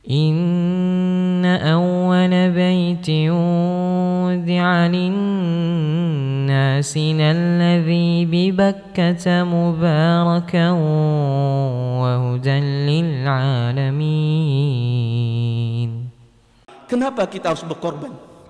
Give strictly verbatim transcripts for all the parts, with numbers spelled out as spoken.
Inna awwala baytin wudi'a lin-nasi alladhi bi Bakkata mubarakan wa hudan lil-alamin. Kenapa kita harus berkorban?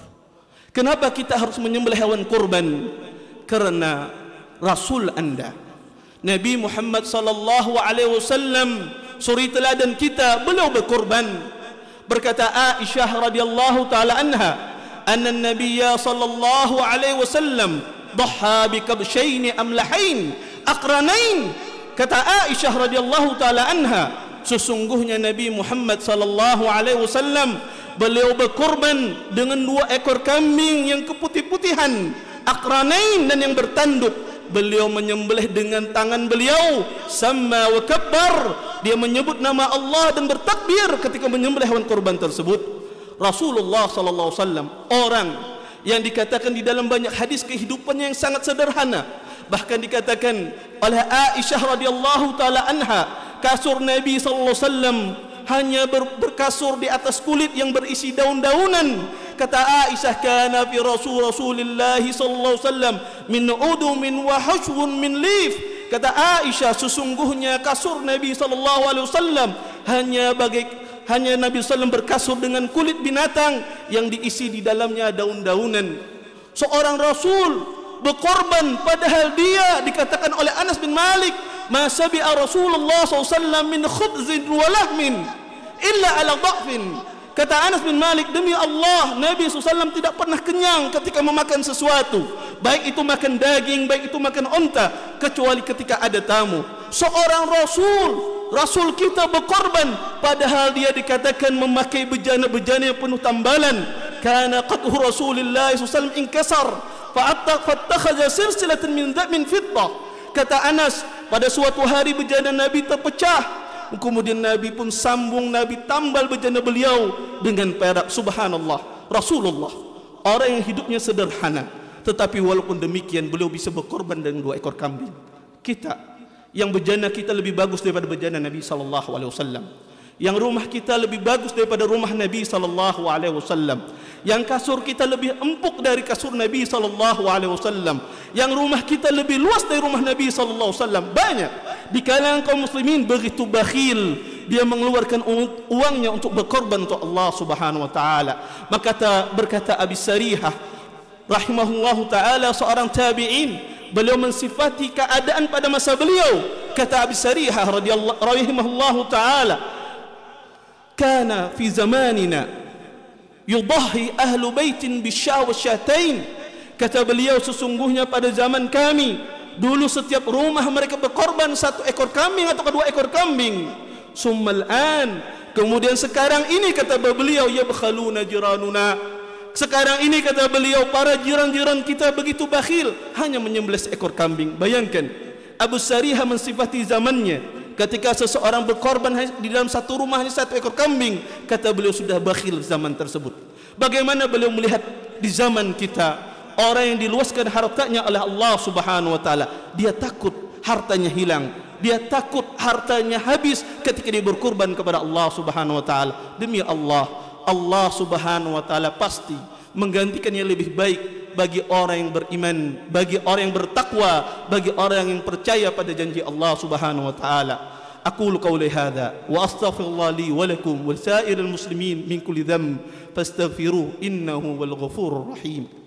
Kenapa kita harus menyembelih hewan kurban? Karena Rasul Anda Nabi Muhammad sallallahu alaihi wasallam, suri teladan kita, beliau berkorban. Berkata Aisyah radhiyallahu taala anha, anna an-nabiyya sallallahu alaihi wasallam dhaha bi kabshayn amlahain aqranain. Kata Aisyah radhiyallahu taala anha, sesungguhnya Nabi Muhammad sallallahu alaihi wasallam beliau berkorban dengan dua ekor kambing yang keputih-putihan, aqranain, dan yang bertanduk. Beliau menyembelih dengan tangan beliau, sama wa kabbar, dia menyebut nama Allah dan bertakbir ketika menyembelih hewan kurban tersebut. Rasulullah sallallahu alaihi wasallam orang yang dikatakan di dalam banyak hadis kehidupannya yang sangat sederhana. Bahkan dikatakan oleh Aisyah radhiyallahu taala anha, kasur Nabi sallallahu alaihi wasallam hanya ber berkasur di atas kulit yang berisi daun-daunan. Kata Aisyah, kana fi rasul Rasulillah sallallahu alaihi wasallam min udumin wa hashwun min lif. Kata Aisyah, sesungguhnya kasur Nabi sallallahu alaihi wasallam hanya bagai hanya Nabi sallallahu alaihi wasallam berkasur dengan kulit binatang yang diisi di dalamnya daun-daunan. Seorang rasul berkorban, padahal dia dikatakan oleh Anas bin Malik, ma sabi'a Rasulullah sallallahu alaihi wasallam min khubzin wa lahmin illa ala dha'fin. Kata Anas bin Malik, demi Allah, Nabi sallallahu alaihi wasallam tidak pernah kenyang ketika memakan sesuatu, baik itu makan daging, baik itu makan unta, kecuali ketika ada tamu. Seorang rasul, rasul kita berkorban, padahal dia dikatakan memakai bejana-bejana yang penuh tambalan. Kana qadhu Rasulillah sallallahu alaihi wasallam inkasar fattakhadha silsilatan min min fiddah. Kata Anas, pada suatu hari bejana Nabi terpecah, kemudian Nabi pun sambung, Nabi tambal bejana beliau dengan perak. Subhanallah, Rasulullah orang yang hidupnya sederhana, tetapi walaupun demikian beliau bisa berkorban dengan dua ekor kambing. Kita yang bejana kita lebih bagus daripada bejana Nabi sallallahu alaihi wasallam, yang rumah kita lebih bagus daripada rumah Nabi sallallahu alaihi wasallam, yang kasur kita lebih empuk dari kasur Nabi sallallahu alaihi wasallam, yang rumah kita lebih luas dari rumah Nabi sallallahu alaihi wasallam. Banyak di kalangan kaum muslimin begitu bakhil, dia mengeluarkan uangnya untuk berkorban untuk Allah Subhanahu wa taala. Maka berkata Abi Sarihah rahimahullahu taala, seorang tabi'in, beliau mensifati keadaan pada masa beliau. Kata Abi Sarihah radhiyallahu rahimahullahu taala, kana fi zamanina yudahi ahlu baitin bisyah wa syatain. Kata beliau, sesungguhnya pada zaman kami dulu setiap rumah mereka berkorban satu ekor kambing atau kedua ekor kambing. Summal an, kemudian sekarang ini kata beliau, yabkhaluna jiranuna, sekarang ini kata beliau para jiran-jiran kita begitu bakhil, hanya menyembelih seekor kambing. Bayangkan Abu Sarihah mensifati zamannya, ketika seseorang berkorban di dalam satu rumah hanya satu ekor kambing, kata beliau sudah bakhil zaman tersebut. Bagaimana beliau melihat di zaman kita orang yang diluaskan hartanya oleh Allah Subhanahu wa taala, dia takut hartanya hilang, dia takut hartanya habis ketika dia berkorban kepada Allah Subhanahu wa taala. Demi Allah, Allah Subhanahu wa taala pasti menggantikan yang lebih baik bagi orang yang beriman, bagi orang yang bertakwa, bagi orang yang percaya pada janji Allah Subhanahu wa taala. Aqulu qawli hadza wa astaghfirullah li wa lakum wa sa'iril muslimin min kulli dhanb fastaghfiruhu innahu wal ghafurur rahim.